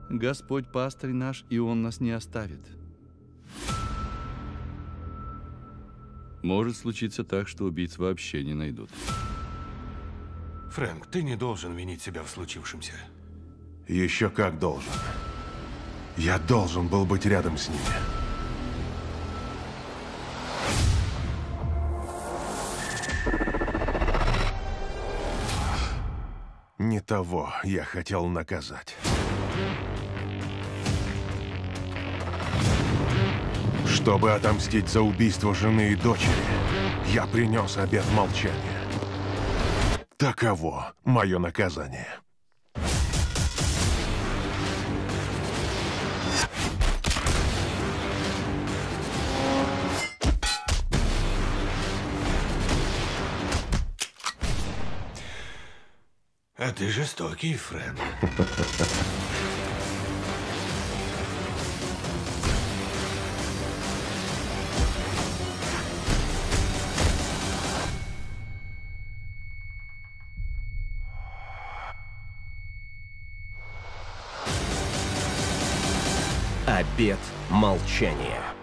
Господь пастырь наш, и Он нас не оставит. Может случиться так, что убийц вообще не найдут. Фрэнк, ты не должен винить себя в случившемся. Еще как должен. Я должен был быть рядом с ними. Не того я хотел наказать. Чтобы отомстить за убийство жены и дочери, я принес обет молчания. Таково мое наказание. А ты жестокий, Фрэнк. Обет молчания.